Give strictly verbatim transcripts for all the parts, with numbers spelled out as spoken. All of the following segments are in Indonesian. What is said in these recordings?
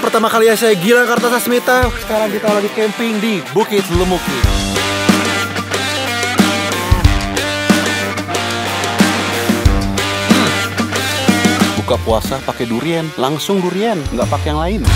pertama kali ya saya Gilang Kartasasmita. Sekarang kita lagi camping di Bukit Lemuki. Hmm. Buka puasa pakai durian, langsung durian, nggak pakai yang lain.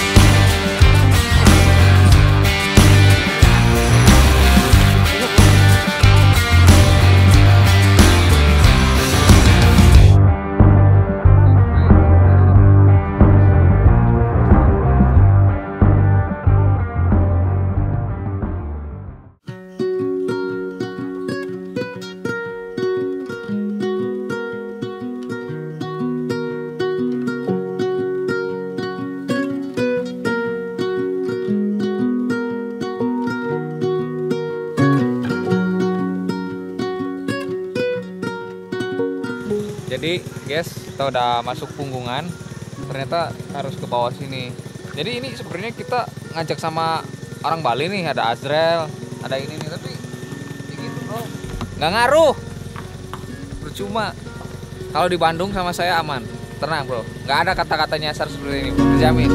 Jadi guys, kita udah masuk Punggungan, ternyata harus ke bawah sini. Jadi ini sebenarnya kita ngajak sama orang Bali nih, ada Azrel, ada ini nih, tapi ya gitu bro, nggak ngaruh, percuma. Kalau di Bandung sama saya aman, tenang bro, nggak ada kata-kata nyasar seperti ini, bro. Terjamin.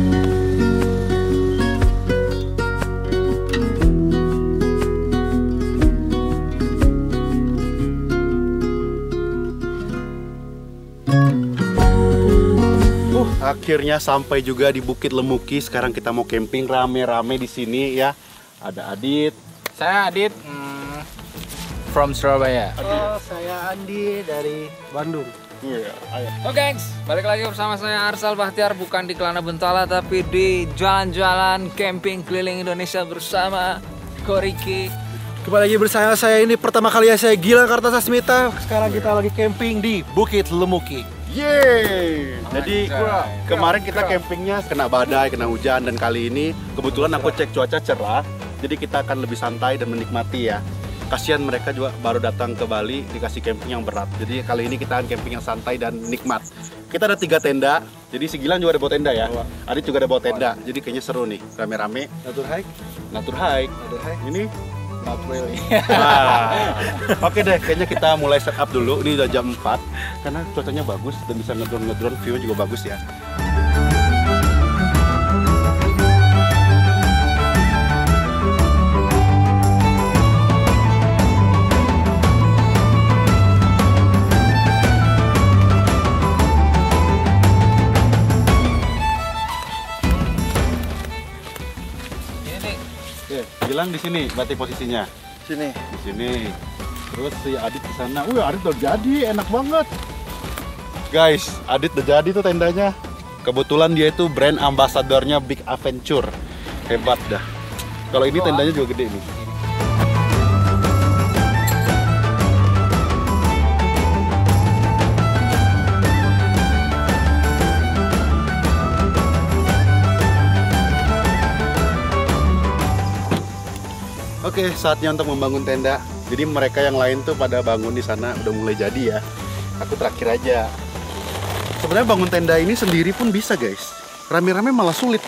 Akhirnya sampai juga di Bukit Lemuki. Sekarang kita mau camping rame-rame di sini ya. Ada Adit. Saya Adit, hmm, from Surabaya. Oh, saya Andi dari Bandung. Iya, ayo. Oke gengs, balik lagi bersama saya Arsal Bahtiar. Bukan di Kelana Bentala, tapi di jalan-jalan camping keliling Indonesia bersama Koriki. Kembali lagi bersama saya ini pertama kali ya saya Gilang Kartasasmita. Sekarang kita lagi camping di Bukit Lemuki. Yeay! Jadi kemarin kita campingnya kena badai, kena hujan, dan kali ini kebetulan aku cek cuaca cerah. Jadi kita akan lebih santai dan menikmati ya. Kasihan mereka juga baru datang ke Bali dikasih camping yang berat. Jadi kali ini kita akan camping yang santai dan nikmat. Kita ada tiga tenda. Jadi si Gilang juga ada bawa tenda ya. Adit juga ada bawa tenda. Jadi kayaknya seru nih, rame-rame. Natur hike? Natur hike. Natur hike? Ini? Not really. Nah, oke deh, kayaknya kita mulai setup dulu. Ini udah jam empat karena cuacanya bagus dan bisa ngedrone-ngedrone, view juga bagus ya. Gilang di sini, berarti posisinya. Sini. Di sini. Terus si Adit di sana. Wih, Adit udah jadi, enak banget. Guys, Adit udah jadi tuh tendanya. Kebetulan dia itu brand ambasadornya Big Adventure. Hebat dah. Kalau ini tendanya juga gede nih. Oke, saatnya untuk membangun tenda. Jadi mereka yang lain tuh pada bangun di sana udah mulai jadi ya. Aku terakhir aja. Sebenarnya bangun tenda ini sendiri pun bisa, guys. Rame-rame malah sulit.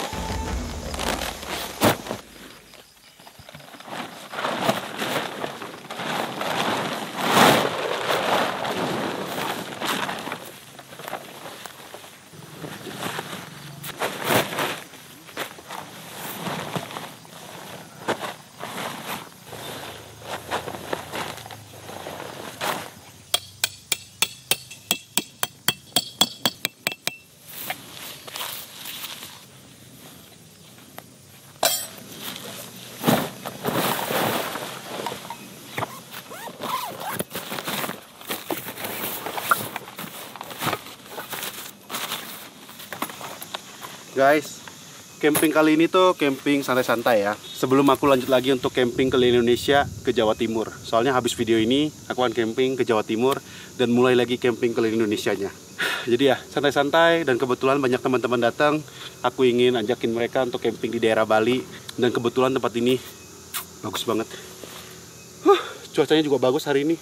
Guys, camping kali ini tuh camping santai-santai ya. Sebelum aku lanjut lagi untuk camping ke Indonesia, ke Jawa Timur. Soalnya habis video ini, aku akan camping ke Jawa Timur dan mulai lagi camping ke Indonesianya. Jadi ya, santai-santai, dan kebetulan banyak teman-teman datang. Aku ingin ajakin mereka untuk camping di daerah Bali. Dan kebetulan tempat ini bagus banget. Huh, cuacanya juga bagus hari ini.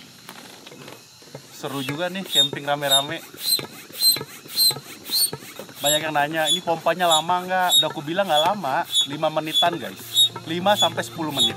Seru juga nih camping rame-rame. Banyak yang nanya, ini pompanya lama nggak? Udah aku bilang nggak lama, lima menitan guys. lima sampai sepuluh menit.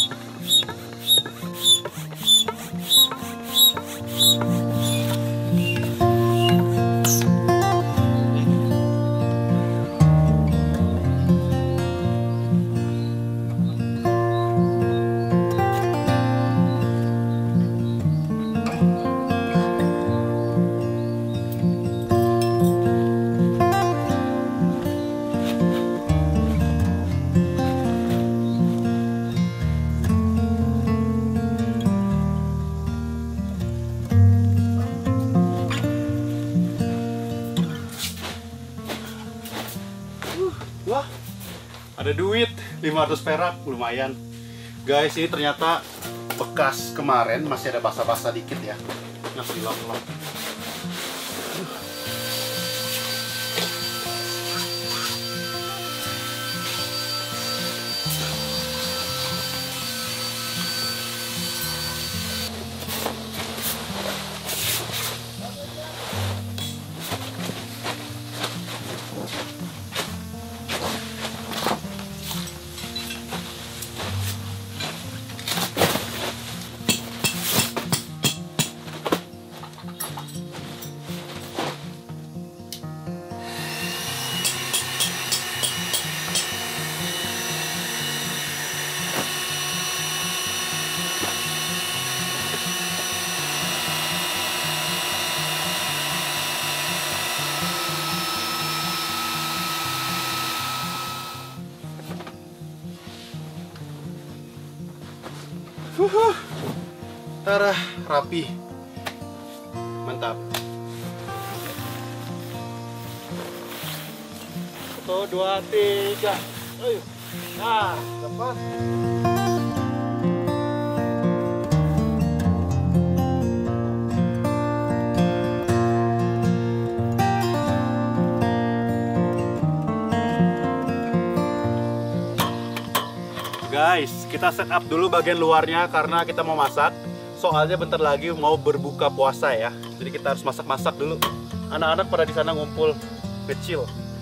Wah, ada duit lima ratus perak, lumayan. Guys, ini ternyata bekas kemarin, masih ada basah-basah dikit ya. Masih dilap-lap. Huhuh. Tara, rapi. Mantap. Satu, dua, tiga. Ayo. Nah, cepat. Guys, kita set up dulu bagian luarnya karena kita mau masak. Soalnya bentar lagi mau berbuka puasa ya. Jadi kita harus masak-masak dulu. Anak-anak pada di sana ngumpul kecil.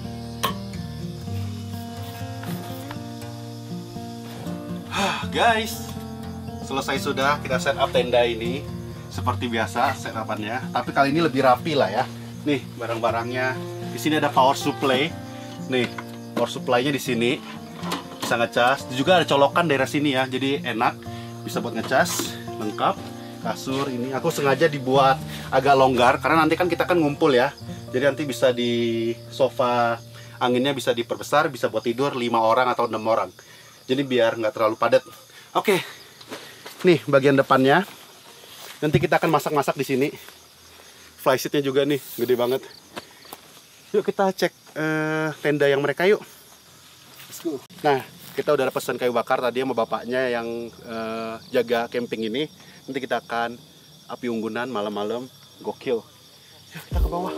Guys, selesai sudah kita set up tenda ini seperti biasa set upannya. Tapi kali ini lebih rapi lah ya. Nih barang-barangnya. Di sini ada power supply. Nih power supply-nya di sini. Bisa ngecas, juga ada colokan daerah sini ya, jadi enak, bisa buat ngecas, lengkap. Kasur ini aku sengaja dibuat agak longgar karena nanti kan kita kan ngumpul ya, jadi nanti bisa di sofa anginnya bisa diperbesar, bisa buat tidur lima orang atau enam orang, jadi biar nggak terlalu padat. Oke, nih bagian depannya, nanti kita akan masak-masak di sini. Flysheetnya juga nih, gede banget. Yuk kita cek uh, tenda yang mereka yuk. Nah, kita udah pesan kayu bakar tadi sama bapaknya yang uh, jaga camping ini. Nanti kita akan api unggunan malam-malam, gokil. Yuk kita ke bawah.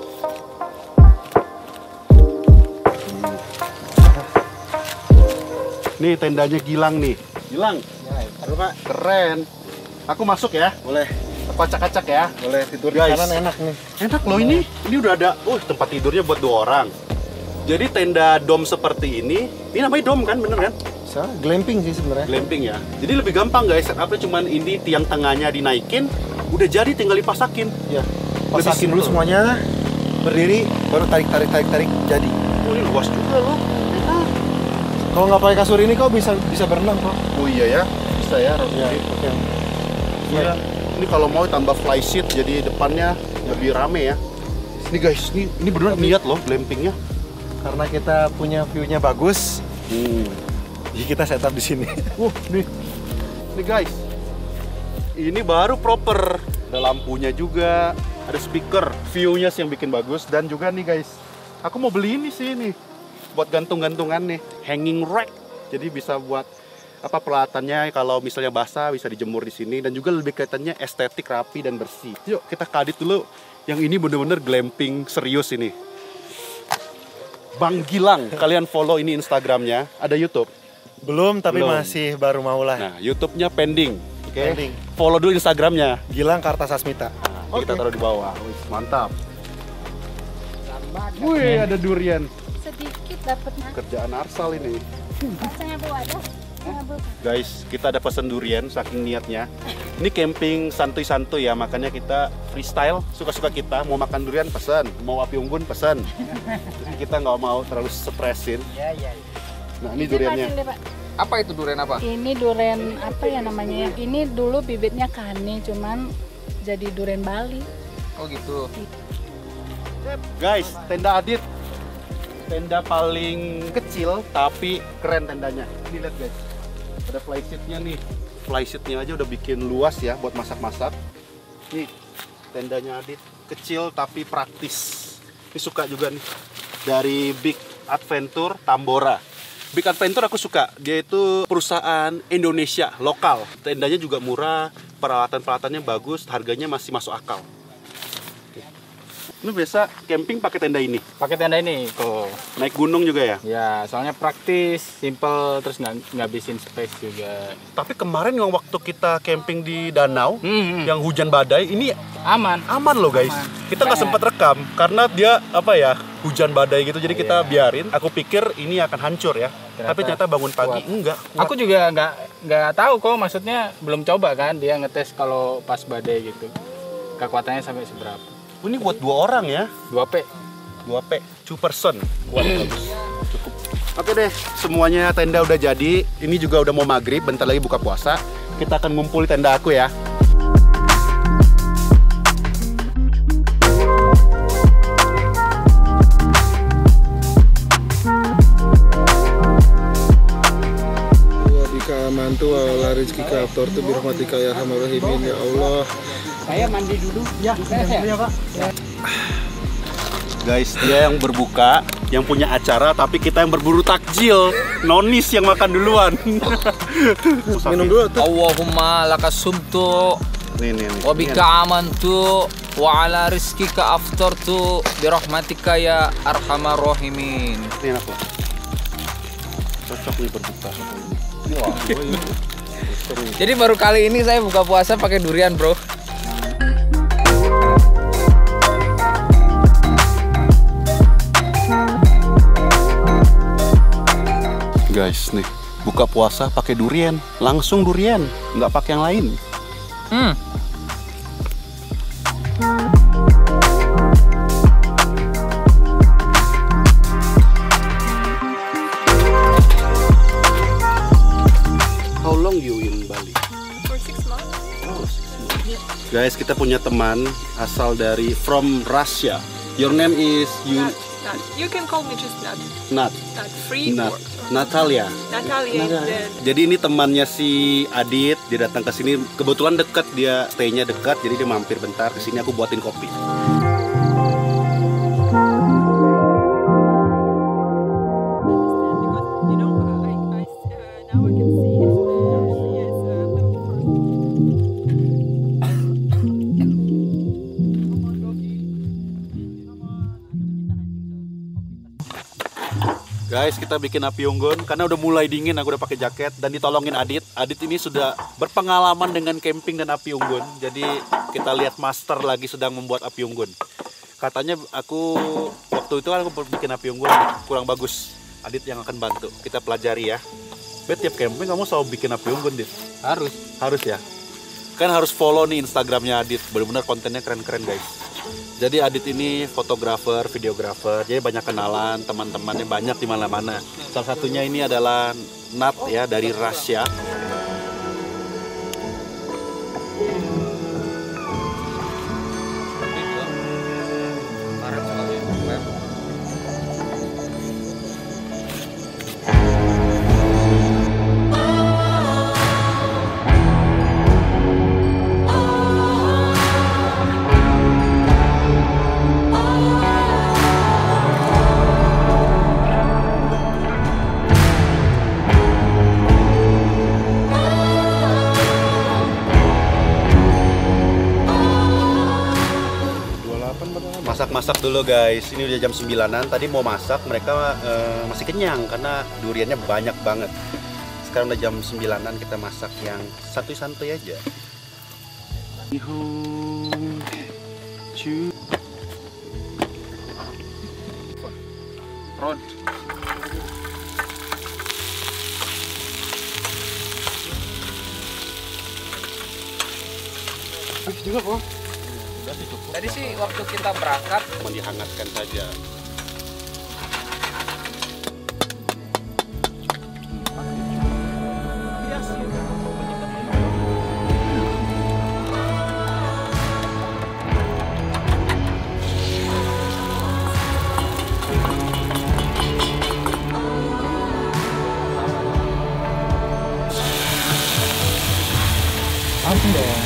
Nih tendanya Gilang nih. Gilang, Ya, taruh Pak. keren. Aku masuk ya? Boleh. Aku acak-acak ya? Boleh tidur di Guys. kanan enak nih. Enak loh ini. Ini udah ada, uh tempat tidurnya buat dua orang. Jadi tenda dom seperti ini, ini namanya dom kan, bener kan? Bisa glamping sih sebenarnya. Glamping ya. Jadi lebih gampang guys, setupnya cuman ini tiang tengahnya dinaikin, udah jadi tinggal dipasakin. Ya. Lebih Pasakin dulu simple. semuanya. Berdiri, baru tarik tarik tarik tarik jadi. Oh ini luas juga loh. Enak. Kalau nggak pakai kasur ini kau bisa bisa berenang kok. Oh iya ya, bisa ya. Ya, Rocky. oke. Iya. Ini kalau mau tambah flysheet jadi depannya lebih rame ya. Ini guys, ini ini beneran niat loh glampingnya. Karena kita punya view-nya bagus, Hmm. jadi kita setup di sini. Wah, nih. Nih guys. Ini baru proper. Ada lampunya juga, ada speaker, view-nya sih yang bikin bagus dan juga nih guys. Aku mau beli ini sih nih. Buat gantung-gantungan nih, hanging rack. Jadi bisa buat apa peralatannya kalau misalnya basah bisa dijemur di sini dan juga lebih kelihatannya estetik, rapi dan bersih. Yuk kita kadit dulu. Yang ini bener-bener glamping serius ini. Bang Gilang, kalian follow ini Instagramnya, ada YouTube. Belum, tapi Belum. masih baru mau lah. Nah, YouTube-nya pending. Oke. Pending. Follow dulu Instagramnya. Gilang Kartasasmita. Nah, ini kita taruh di bawah. Wih, mantap. Wih, ada durian. Sedikit dapatnya. Kerjaan Arsal ini. Saya bawa ada. Guys, kita ada pesan durian saking niatnya. Ini camping santuy-santuy ya, makanya kita freestyle, suka-suka kita. Mau makan durian pesan, mau api unggun pesan. Jadi kita nggak mau terlalu stresin. Ya, ya. Nah, ini duriannya. Apa itu durian apa? Ini durian apa ya namanya? Ini dulu bibitnya kane, cuman jadi durian Bali. Oh gitu. Guys, tenda Adit. Tenda paling kecil tapi keren tendanya. Ini lihat guys. Ada flysheetnya nih. Flysheetnya aja udah bikin luas ya buat masak-masak. Nih, tendanya Adit kecil tapi praktis. Ini suka juga nih. Dari Big Adventure Tambora. Big Adventure aku suka. Dia itu perusahaan Indonesia lokal. Tendanya juga murah, peralatan-peralatannya bagus, harganya masih masuk akal. Lu biasa camping pakai tenda ini? Pakai tenda ini tuh. Naik gunung juga ya? Ya, soalnya praktis, simple, terus nggak ngabisin space juga. Tapi kemarin yang waktu kita camping di danau, Hmm, yang hujan badai, ini aman. aman loh guys. Aman. Kita nggak Iya. sempat rekam karena dia apa ya hujan badai gitu. Jadi kita Iya. biarin. Aku pikir ini akan hancur ya. Ternyata Tapi ternyata bangun pagi kuat. enggak. Kuat. Aku juga nggak nggak tahu kok, maksudnya belum coba kan dia ngetes kalau pas badai gitu. Kekuatannya sampai seberapa? Ini buat dua orang ya. dua P. dua P, two person. Kuat bagus. Cukup. Oke deh, semuanya tenda udah jadi. Ini juga udah mau maghrib, bentar lagi buka puasa. Kita akan ngumpul di tenda aku ya. Wabika amantu wa ala rizkika aftartu birahmatika ya arhamar rahimin ya Allah. Saya mandi dulu. Ya, saya ya, Pak. Guys, dia yang berbuka, yang punya acara, tapi kita yang berburu takjil. Nonis yang makan duluan. Minum dulu tuh. Allahumma lakasumtu Nih, nih, nih. wa bika amantu wa ala rizkika aftartu birahmatika ya arhamar rahimin. Ini enak loh. Cocok nih berbuka. Jadi baru kali ini saya buka puasa pakai durian, bro. Guys, nih buka puasa pakai durian, langsung durian, nggak pakai yang lain. Hmm. How long you in Bali? For six months. Oh, six months. Guys, kita punya teman asal dari from Russia. Your name is you Nat, Nat. You can call me just Nat. Nat. Nat. Free Nat. or Natalia. Natalia. Then Jadi ini temannya si Adit, dia datang ke sini kebetulan dekat, dia stay-nya dekat, jadi dia mampir bentar ke sini, aku buatin kopi. because you know uh, I, I uh, now I can see uh, yes uh, first. Guys, kita bikin api unggun karena udah mulai dingin, aku udah pakai jaket dan ditolongin Adit. Adit ini sudah berpengalaman dengan camping dan api unggun. Jadi kita lihat master lagi sedang membuat api unggun. Katanya aku waktu itu kan aku bikin api unggun kurang bagus. Adit yang akan bantu. Kita pelajari ya. Bet tiap camping kamu selalu bikin api unggun, Dit. Harus. Harus ya. Kan harus follow nih Instagramnya Adit. Benar-benar kontennya keren-keren, guys. Jadi Adit ini fotografer, videografer, jadi banyak kenalan, teman-temannya banyak di mana-mana. Salah satunya ini adalah Nat ya dari Russia. Masak-masak dulu guys, ini udah jam sembilanan. Tadi mau masak, mereka eh, masih kenyang karena duriannya banyak banget. Sekarang udah jam sembilanan, kita masak yang santuy-santuy aja. road. juga kok. Tadi sih waktu kita berangkat Cuma dihangatkan saja. langsung dong.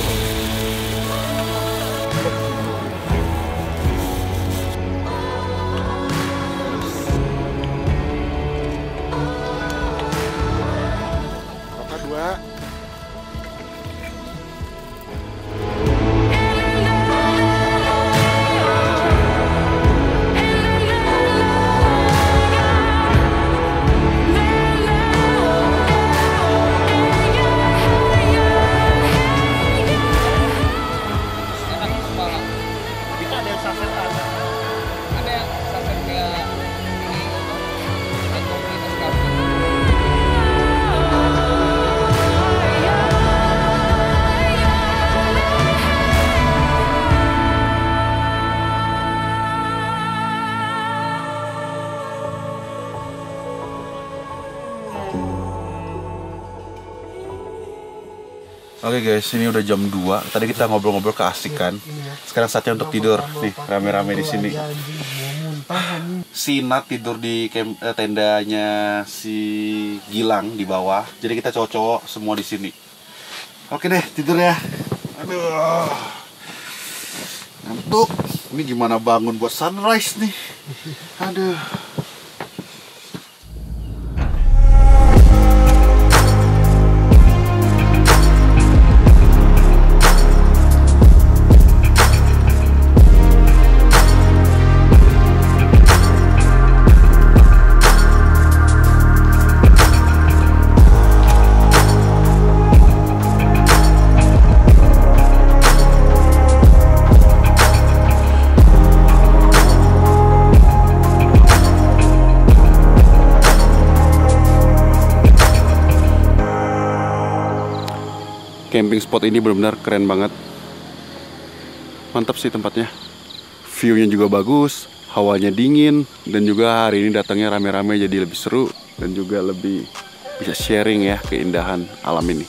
Bapak dua. Oke guys, ini udah jam dua. Tadi kita ngobrol-ngobrol keasikan. Sekarang saatnya untuk tidur. Nih, rame-rame di sini. Si Nat tidur di kem- eh, tendanya si Gilang di bawah. Jadi kita cowok-cowok semua di sini. Oke deh, tidur ya. Aduh. Ngantuk. Ini gimana bangun buat sunrise nih. Aduh. Camping spot ini benar-benar keren banget. Mantap sih tempatnya. View-nya juga bagus, hawanya dingin, dan juga hari ini datangnya rame-rame jadi lebih seru dan juga lebih bisa sharing ya keindahan alam ini.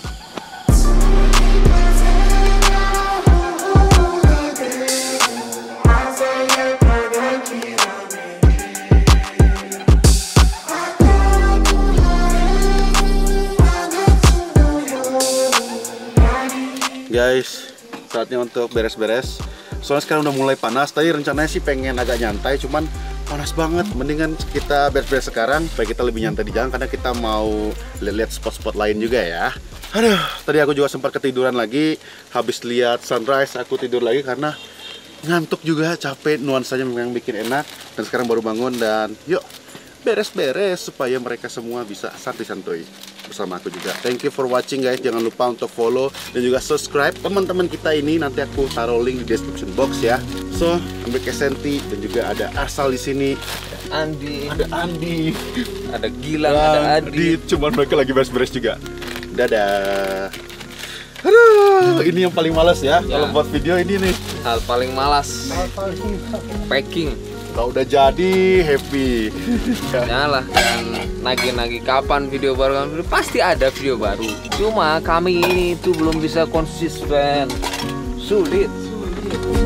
Guys, saatnya untuk beres-beres. Soalnya sekarang udah mulai panas. Tadi rencananya sih pengen agak nyantai, cuman panas banget. Mendingan kita beres-beres sekarang supaya kita lebih nyantai di jalan, karena kita mau lihat spot-spot lain juga ya. Aduh, tadi aku juga sempat ketiduran lagi. Habis lihat sunrise, aku tidur lagi karena ngantuk juga, capek. Nuansanya memang bikin enak. Dan sekarang baru bangun dan yuk beres-beres supaya mereka semua bisa santai-santai bersama aku juga. Thank you for watching guys. Jangan lupa untuk follow dan juga subscribe teman-teman kita ini. Nanti aku taruh link di description box ya. So, ambil Kesenti dan juga ada Arsal di sini. Andi, Ada Andi, ada Gilang, ada Adi. Cuman mereka lagi beres-beres juga. Dadah. Aduh, ini yang paling malas ya, Ya. kalau buat video ini nih. Hal paling malas. Packing. Kalau udah jadi happy. Nyalah, dan nagih-nagih kapan video baru kan pasti ada video baru. Cuma kami ini tuh belum bisa konsisten. Sulit.